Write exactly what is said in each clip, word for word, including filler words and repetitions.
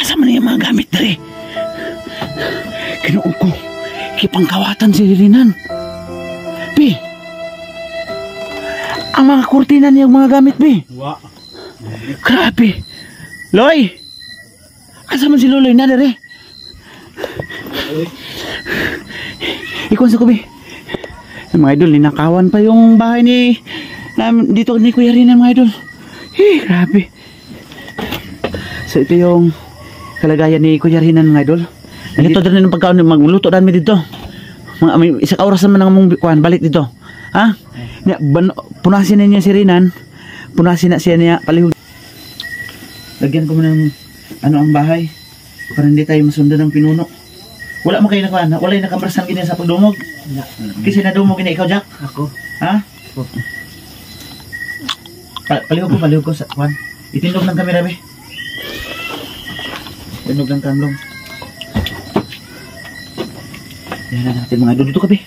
Asa man yung mga gamit dere? Kinuog ko. Kipangkawatan si Rinan. Pi. Ang mga kurtina niyang mga gamit, Pi. Wa. Grabe. Loy. Asa man si Loloy na dere? Ikuan sa kubi. Mga idol, ninakawan pa yung bahay ni na, dito ni Kuya Rinan, mga idol. Eh, grabe. So ito yung kalagayan ni Kuya Rinan, mga idol. Ito din ng pagkaon, magluto dami dito. Mga may isang oras naman ang mong kuan balik dito. Ha? Ban, punasin na niya si Rinan. Punasin na siya niya palihog. Lagyan ko mo ng ano ang bahay para hindi tayo masundan ng pinuno. Wala mo kayo na kuan, wala yung nakamarasan ganyan sa pagdumog. Kasi nadumog na ikaw, Jack. Ako. Ha? Ako. Pa palihog ko, palihog ko sa kuan. Itindog ng kamera, be. Itindog ng kamlong. Yan na natin mga idol. Dito ka, be.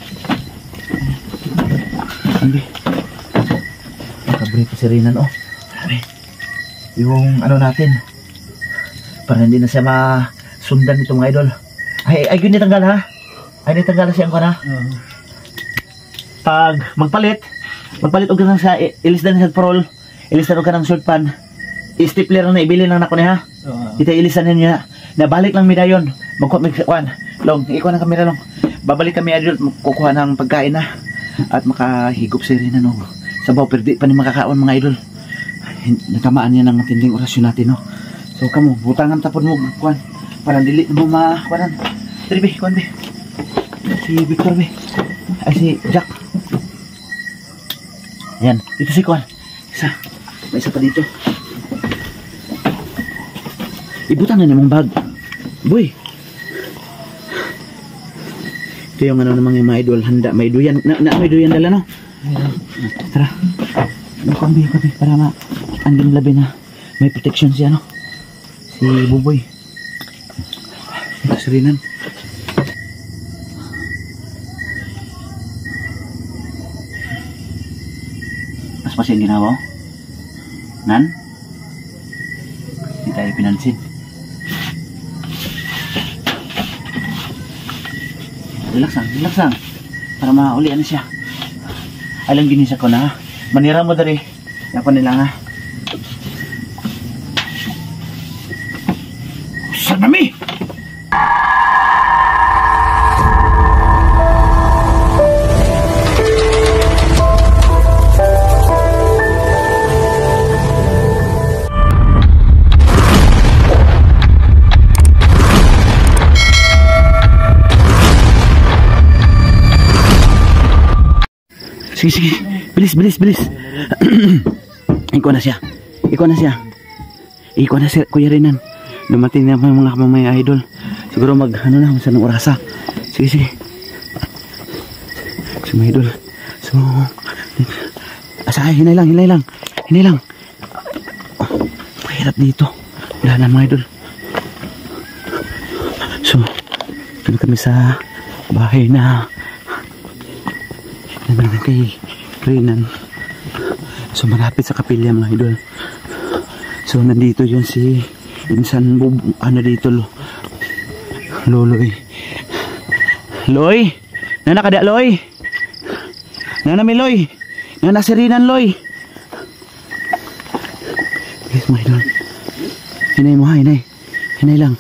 Ano, be? Nakabre pa si Rinan, oh. Be. Yung ano natin. Para hindi na siya masundan ito, mga idol. Ay, ay, yun nitanggal, ha? Ay, nitanggal na siyang kuan, ha? Uh, Pag magpalit, magpalit og sa ilisdan sa parol, ilisdan og kanang short pan, i-stapler na ibili lang nako ni ha. uh, Ita ilisan niya na balik lang mi dayon. Magkuha mig kuan. Long, ikuha na kamera long. Babalik kami adult kukuha ng pagkain na at makahigop si Rinan no. Sabaw perdi pa ni makakaon mga idol. Natamaan niya ng matinding orasyon natin no. So kamo, butangan tapon mo kuan para dili mo makuanan. Dili be, kuan be. Si Victor be. Ay si Jack. Yan, ito si Kuan. Isa. May isa pa dito. Ibutan na namang bag. Boy. Ito yung ano namang yung mga idol. Handa. May duyan. Na, na may duyan dala no? yeah. Tara. Ano ko ang bihi ko para ma andin labi na may protection siya no? Si Buboy. Ito si Rinan. Mas yung ginawa nan hindi tayo pinansin. Relax lang, relax lang para maulian na siya. Alam ginisa ko na manira mo dari ako nila nga sanami. Sige, sige. Bilis, bilis, bilis. Ikaw na siya. Ikaw na siya. Ikaw na siya, Kuya Rinan. Dumating na mga mga idol. Siguro mag, ano na, masan ng orasa. Sige, sige. Si mga idol. So, asa, hinay lang, hinay lang. Hinay lang. Oh, mahirap dito. Wala na mga idol. So, dito kami sa bahay na naman kay Rinan. So malapit sa kapilya mga idol. So nandito yun si insan bub, ano dito lo, Loloy. Loy, nana kada Loy, nana mi Loy, nana si Rinan Loy. Yes mga idol. Hinay mo ha, hinay. Hinay lang.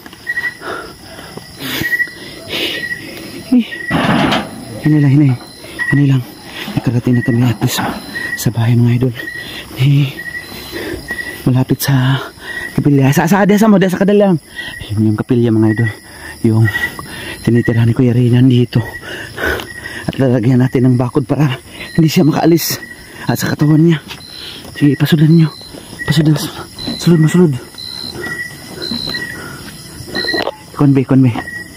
Hinay lang, hinay. Hinay lang. Nakarating na kami at least sa bahay mga idol. Eh, malapit sa kapilya. Sa sa sa mo, sa kadalang. Yun yung kapilya mga idol. Yung tinitirahan ni Kuya Rinan dito. At lalagyan natin ng bakod para hindi siya makaalis. At sa katawan niya. Sige, pasudan nyo. Pasudan. Sulod, masulod. Konbe, konbe.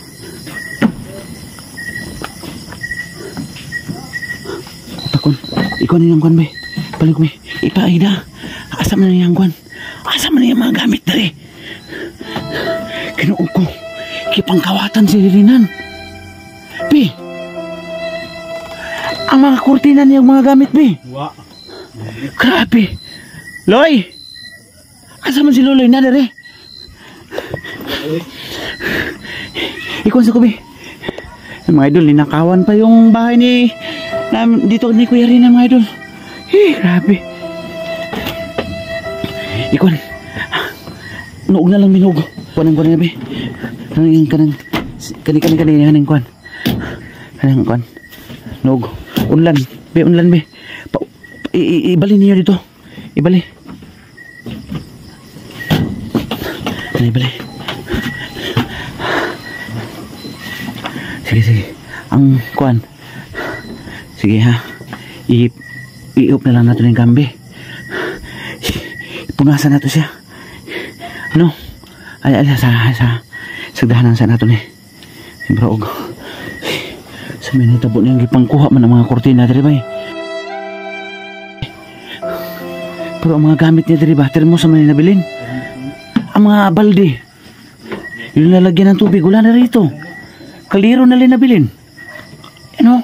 Takon. Ikaw na yung kwan, be. Balik, be. Ipaida. Asam na yung kwan. Asam na yung mga gamit dali. Kinuog ko. Kipangkawatan si Rinan. Be. Ang mga kurtina niyang mga gamit, be. Wa. Grabe. Loy. Asam na si Loloy na dali. Ikuan sa kubi. Mga idol, ninakawan pa yung bahay ni na, dito ni Kuya Rinan mga idol. Eh, grabe. Ikuan. Nuog na lang minuog. Kuanang kuan na be. Kanang kanang kani kani kani kanang kuan. Kanang kuan. Nuog. Unlan. Be unlan be. Pa, i, i, ibali niyo dito. Ibali. Ano ibali? Sige sige. Ang kuan. Sige ha. I iup na lang natin yung kambi. Punasan nato siya. Ano? Ay, ay, sa, sa, sagdahanan sa nato ni. Siyempre, og. Sa may natabo niyang ipangkuha man ang mga kortina, diri ba eh. Pero ang mga gamit niya, diri ba, termo sa mga nabilin. Ang mga balde. Yung lalagyan ng tubig, wala na rito. Kaliro na rin nabilin. Ano?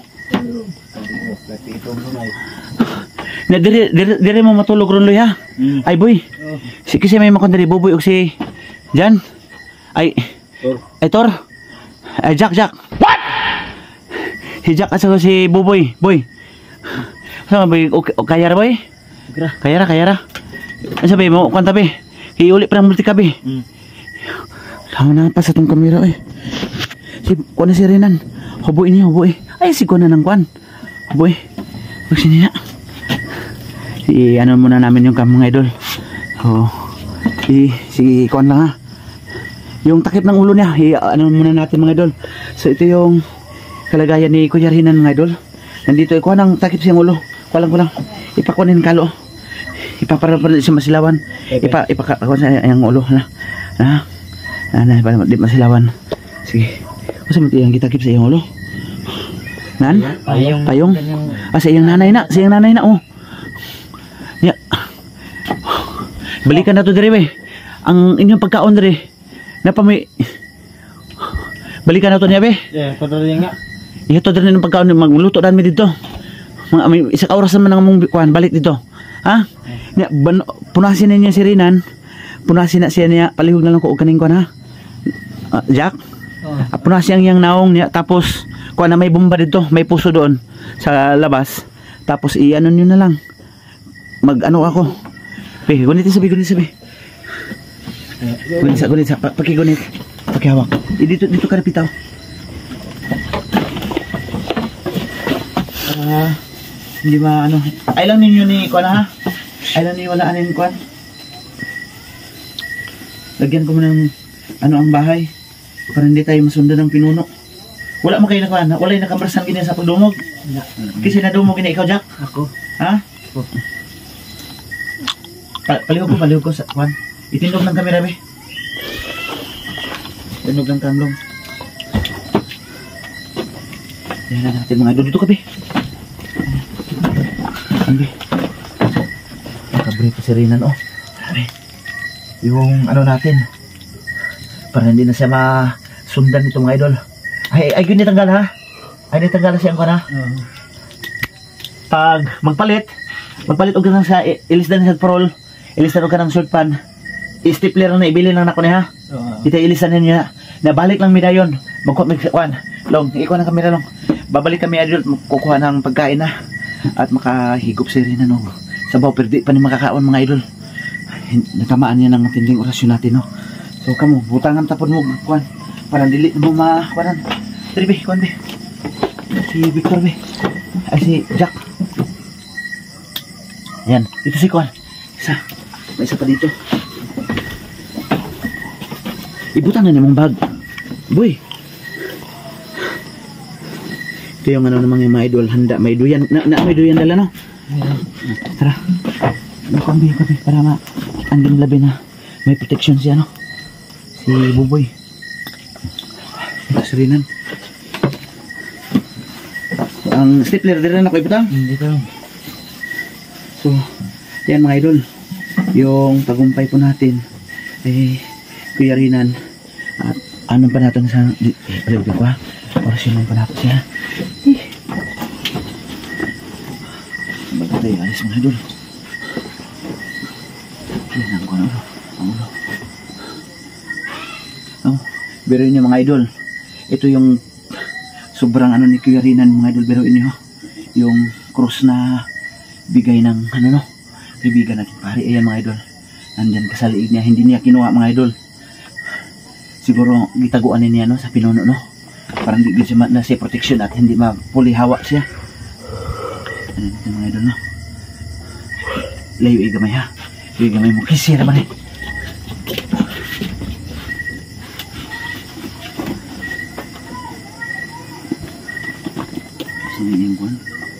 Na dire dire dire mo matulog ron loy ha. Mm. Ay boy. Oh. Si kasi may makon diri Boboy og si Jan. Ay. Tor. Ay Tor. Ay Jack Jack. What? Si Jack at si Boboy. Boy. Sama boy okay, kaya ra boy? Kaya ra kaya ra. Ano sabi mo kan tabi? Hiuli pa ng multikabi. Mm. Tama na pa sa tong kamera eh. Si kuan si Renan. Huboy ni huboy. Ay si kuan na nang kuan. Huboy. Wag sini na. I ano muna namin yung cam mga idol. Oh. I sige kuan lang ha. Yung takip ng ulo niya, i ano muna natin mga idol. So ito yung kalagayan ni Kuya Rinan mga idol. Nandito ay kuan ang takip sa ulo. Kuan lang ko lang. Ipakunin kalo. Ipaparapan sa masilawan. Okay. Ipa ipakakuan sa yung ulo na. Na. Na na para di masilawan. Sige. Kasi mo tiyang kitakip sa iyong ulo. Nan? Payong. Payong. Ah, sa iyong nanay na, sa iyong nanay na oh. Ya. Balikan na to dire be. Ang inyong pagkaon dire. Napa may balikan na to niya be. Yeah, padali nga. Iya to dire ng pagkaon magluto dan mi dito. Mga may isa ka oras naman ang mong kuan balik dito. Ha? Ya, ban, punasin niya si Rinan. Punasin na siya niya palihog na lang ko og kaning kuan ha. Uh, Jack. Oh. Uh, punasin yang naong niya tapos kuan na may bomba dito, may puso doon sa labas. Tapos i-ano niyo na lang. Mag ano ako. Be, gunit sabi, gunit sabi. Gunit sa, gunit sa, pakigunit. Pakihawak. E, dito, dito ka napitaw. Ah, uh, hindi ba ano. Ay lang ninyo ni Kuan ha? Ay lang ninyo wala anin Kuan. Lagyan ko mo ng ano ang bahay. Para hindi tayo masundan ng pinuno. Wala mo kayo na Kuan. Wala yung nakamarasan ganyan sa pagdumog. Kasi nadumog na ikaw, Jack. Ako. Ha? Ako. Palihog ko, palihog ko sa Juan. Itindog ng kamera be. Itindog ng kamlong. Yan na natin mga idol. Dito ka be. Yan be. Nakabre pa si Rinan oh. Be. Yung ano natin. Para hindi na siya masundan nito mga idol. Ay, ay yun nitanggal ha. Ay nitanggal na siya ang kana. Uh-huh. Pag magpalit. Magpalit og lang sa ilisdan sa parol. Ilisan ka ng short pan. I-stapler na ibili lang nako niya ha. Uh-huh. Ito ilisan niya. Nabalik lang mi dayon. Magkuha mig kuan. Long, ikuha ng kamera long. Babalik kami adult kukuha ng pagkain na at makahigop si Rinan no. Sabaw perdi pa ni makakaon mga idol. Natamaan niya ng matinding orasyon natin no. So kamo butangan tapon mo kuan para dili mo makuan. Dili be kuan be. Si Victor be. Ay si Jack. Yan, ito si kuan. Isa. May isa pa dito. Ibutan na namang bag. Boy. Ito yung ano namang yung mga idol. Handa. May duyan. Na, na may duyan dala no? Yeah. Tara. Ano kong biyo kape para ma anding labi na may protection siya no? Si Buboy. Ito si Rinan. So, ang stapler din na ako ibutang? Dito. So, yan mga idol. Yung tagumpay po natin eh Kuya Rinan at ano pa natin sa eh paliwag ko ha orasyon pa natin siya eh baga tayo alis mga idol yan ang kuno ang ulo Oh, biruin niyo mga idol. Ito yung sobrang ano ni Kuya Rinan mga idol. Biruin niyo. Yung cross na bigay ng ano no. Kaibigan natin pare. Ayan mga idol. Nandyan ka sa liig niya. Hindi niya kinuha mga idol. Siguro gitaguan niya no sa pinuno no. Parang di siya na siya protection at hindi mapuli hawa siya. Ano dito mga idol no. Layo igamay ha. Layo igamay mo. Kisira ba eh. Sini yung buwan.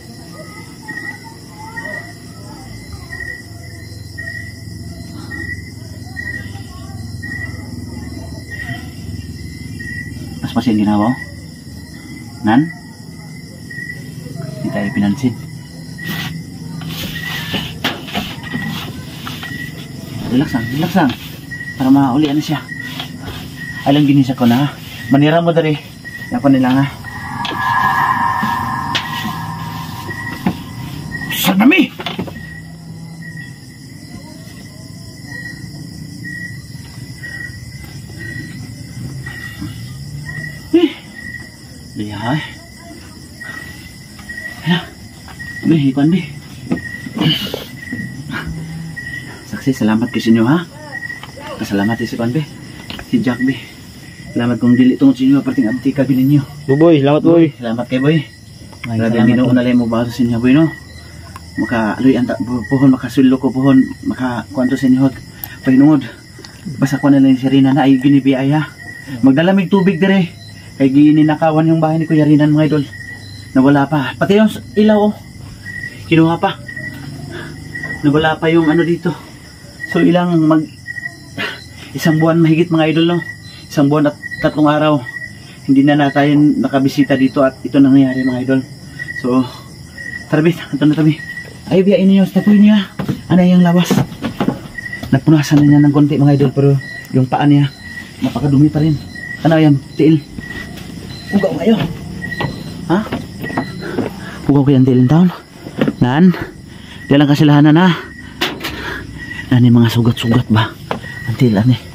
Mas pas yung ginawa nan hindi tayo pinansin. Relax lang, relax lang para mauli ano siya. Alang ginisa ko na manira mo dari ako nila nga sanami. Lihay. Ayan. Be, ikon be. Saksi, salamat kasi inyo ha. Salamat si Ikon be. Si Jack be. Salamat kong dili tungod sa inyo. Parting abdi ka bilin nyo. Boy, salamat boy. Salamat kay boy. Grabe ang ginoo na lang mo baso sa inyo boy no. Maka, aluy, anta, puhon, makasulo ko puhon. Maka, kuwanto sa inyo. Pahinungod. Basta ko na lang si Rina na ay ginibiyay ha. Magdalamig tubig dire. Kaya gininakawan yung bahay ni Kuya Rinan mga idol. Nawala pa. Pati yung ilaw oh. Kinuha pa. Nawala pa yung ano dito. So ilang mag... Isang buwan mahigit mga idol no. Isang buwan at tatlong araw. Hindi na na tayo nakabisita dito at ito nangyayari mga idol. So, tarabi. Ito na tabi. Ay, biyain niyo. Tapuin niya. Ano yung lawas. Napunasan na niya ng konti mga idol. Pero yung paa niya napakadumi pa rin. Ano yan? Tiil. Ugaw kayo. Ha? Ugaw kayo ang tilin taon. Nan? Di lang kasilahanan ha. Nan yung mga sugat-sugat ba? Ang tilan eh.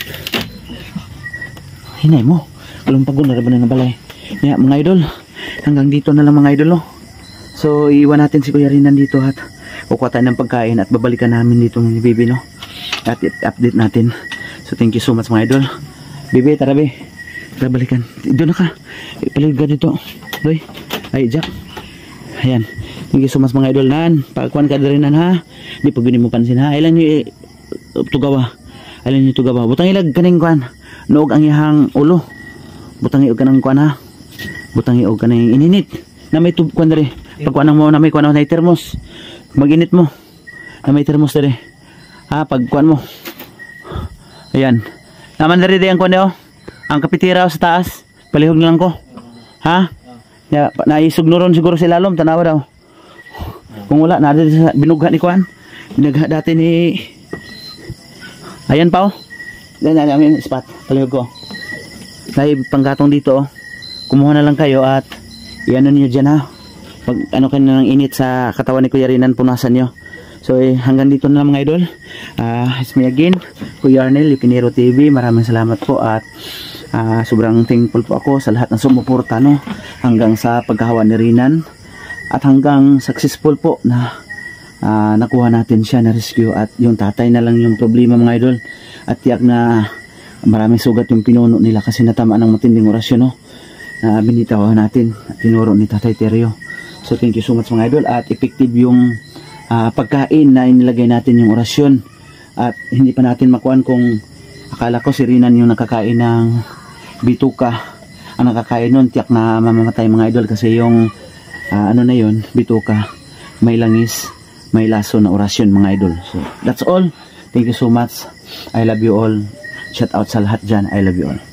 Hinay mo. Walang pagod na rin ba ng balay. Yeah, mga idol. Hanggang dito na lang mga idol no. So iiwan natin si Kuya Rinan dito at kukuha tayo ng pagkain at babalikan namin dito ni Bibi no. At update natin. So thank you so much mga idol. Bibi, tara be. Tara balikan. Doon na ka. Paligid ka dito. Doy. Ay, Jack. Ayan. Thank you so much mga idol nan. Pagkuhan ka rin nan ha. Di pag mo pansin ha. Ailan nyo uh, tugawa. Ailan nyo tugawa. Butang ilag ka ng kuhan. Noog ang ihang ulo. Butang iog ka ng kuhan ha. Butang iog ka ng ininit. Na may tub kuhan dari. Pagkuhan mo na may kuhan na termos. Maginit mo. Na may termos dari. Ha. Pagkuhan mo. Ayan. Naman dari di ang kuhan daw. Ang kapitira sa taas. Palihog na lang ko. Ha? Ya, naisog nuron siguro si Lalom. Tanawa daw. Kung wala, nada sa binugha ni Kuan. Binugha dati ni... Ayan pa oh. Yan, yan, yan, spot. Palihog ko. Dahil panggatong dito oh. Kumuha na lang kayo at iano niyo dyan ha. Pag ano kayo ng init sa katawan ni Kuya Rinan, punasan nyo. So eh, hanggang dito na lang mga idol. Uh, it's me again, Kuya Arnel, Yukinero T V. Maraming salamat po at uh, sobrang thankful po ako sa lahat ng sumuporta no, hanggang sa pagkahawa ni Rinan. At hanggang successful po na uh, nakuha natin siya na rescue at yung tatay na lang yung problema mga idol. At tiyak na maraming sugat yung pinuno nila kasi natamaan ng matinding orasyon no, na uh, binitaw natin at tinuro ni Tatay Teryo. So thank you so much mga idol at effective yung uh, pagkain na inilagay natin yung orasyon at hindi pa natin makuhan kung akala ko si Rinan yung nakakain ng bituka ang nakakain nun, tiyak na mamamatay mga idol kasi yung uh, ano na yun, bituka may langis, may laso na orasyon mga idol. So that's all, thank you so much, I love you all, shout out sa lahat dyan, I love you all.